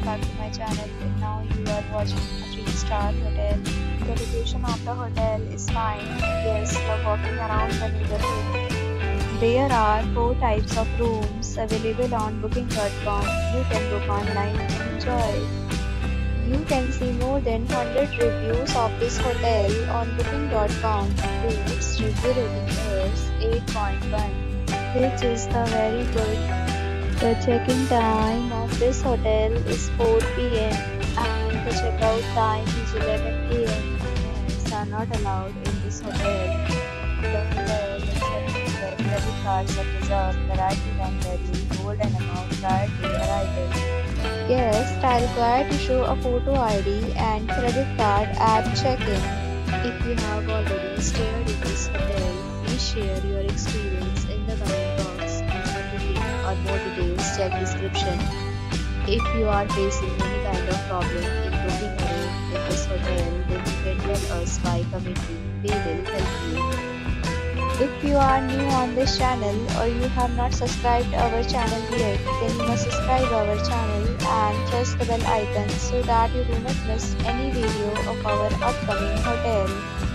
back to my channel. And now you are watching a 3-star hotel. The location of the hotel is fine. Guests love walking around the neighborhood. There are 4 types of rooms available on booking.com. You can book online and enjoy. You can see more than 100 reviews of this hotel on booking.com. Its review rating is 8.1, which is the very good. The check-in time of this hotel is 4 p.m. and the check-out time is 11 a.m. Pets are not allowed in this hotel. The hotel accepts credit cards and reserves the right to temporarily hold an amount prior to arrival. Guests are required to show a photo ID and credit card at check-in. If you have already stayed in this hotel, please share your experience in the comment box. For more details, check description. If you are facing any kind of problem in booking a room in this hotel, then you can tell us by commenting. We will help you. If you are new on this channel or you have not subscribed our channel yet, then you must subscribe our channel and press the bell icon so that you do not miss any video of our upcoming hotel.